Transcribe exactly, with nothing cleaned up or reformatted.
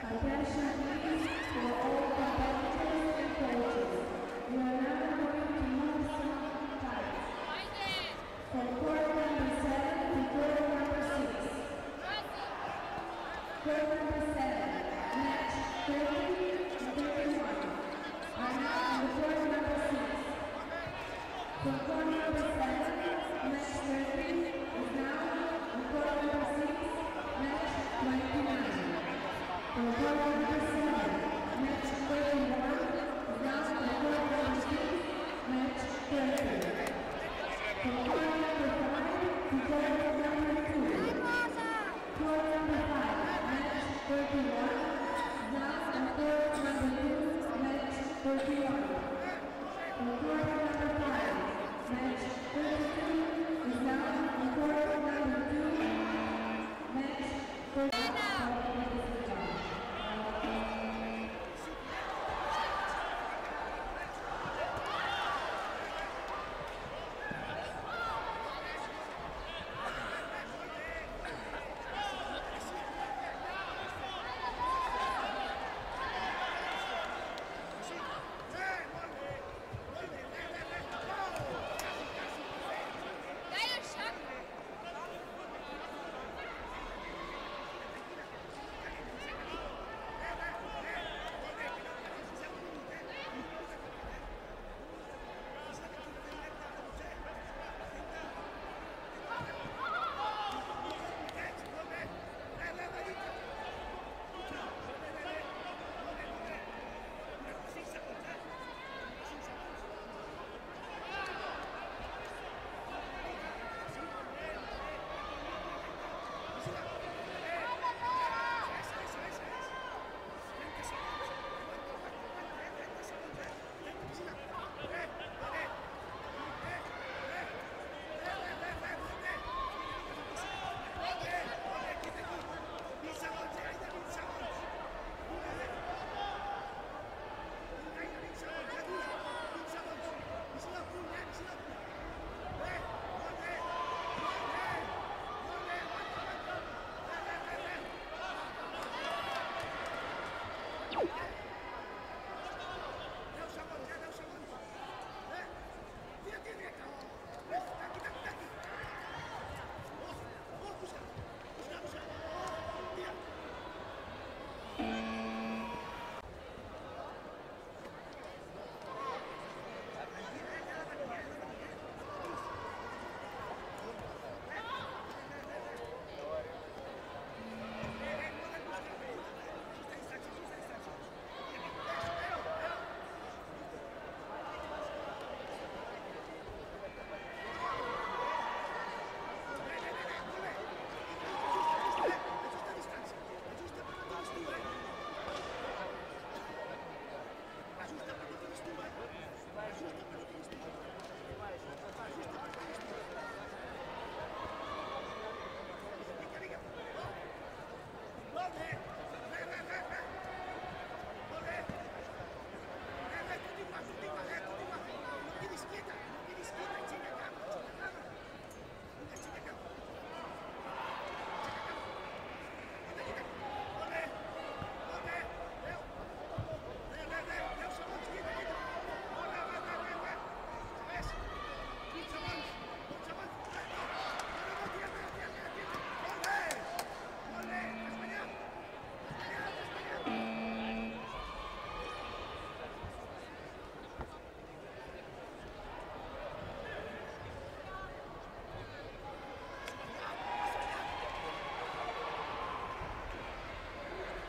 Attention please for all competitors and coaches. You are now going to move some tights. From court number seven to court number six. Court number seven, match thirty and thirty-one. Are now on the court number six. From court number seven, match thirty is now on court number six, match twenty-nine. From court number seven, match thirty-one is now on court number six, match thirty. From court number five to court number two. Court number five, match thirty-one is now on court number two, match thirty-one. From court number five, match thirty-two is now on court number two, match thirty-one.